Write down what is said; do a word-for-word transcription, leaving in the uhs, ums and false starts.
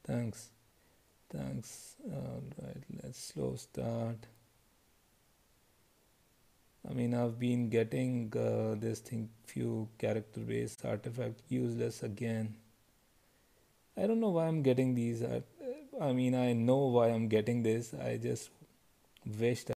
Thanks. Thanks. All right, let's slow start. I mean, I've been getting uh, this thing, few character based artifact useless again. I don't know why I'm getting these. I, I mean, I know why I'm getting this. I just wished